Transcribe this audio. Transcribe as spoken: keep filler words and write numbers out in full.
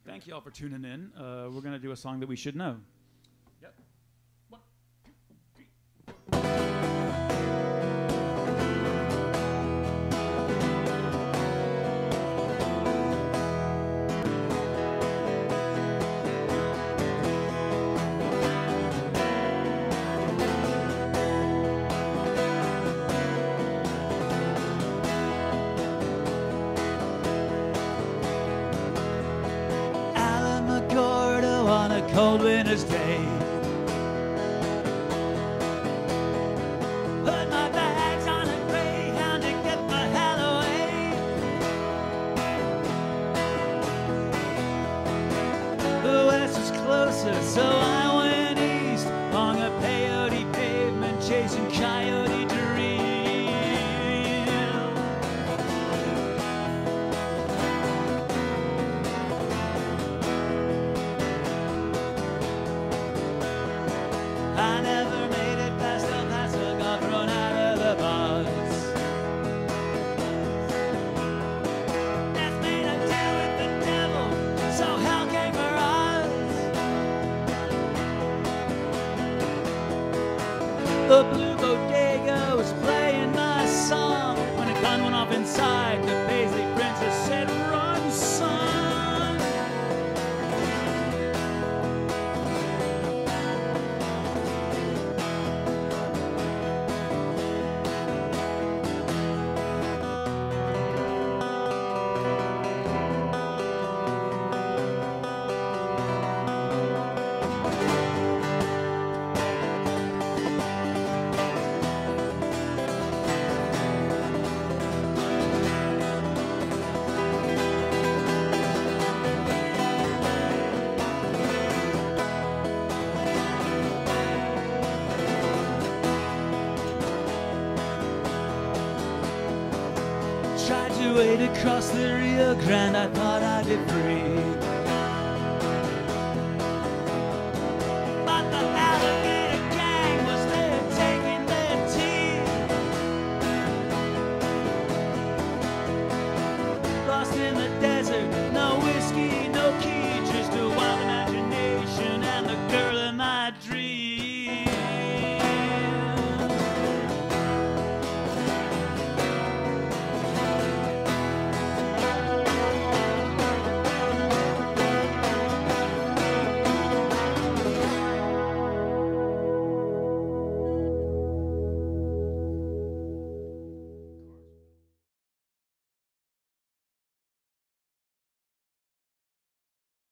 Thank you all for tuning in. Uh, we're going to do a song that we should know. Yep. One, two, three, four. Cold winter's day, put my bags on a Greyhound to get my hell away. The west was closer, so I went east on a peyote pavement, chasing coyote dreams. I never made it past El Paso, got thrown out of the bus. Death made a deal with the devil, so hell came for us. The blue bodega was playing my song when a gun went off inside. The Paisley princess said, "Run, son." Tried to wade across the Rio Grande, I thought I'd be free. But the alligator gang was there taking their tea. Lost in the desert, no whiskey,